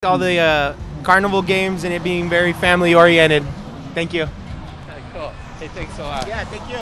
all the carnival games and it being very family oriented. Thank you. Cool. Hey, thanks a lot. Yeah, thank you.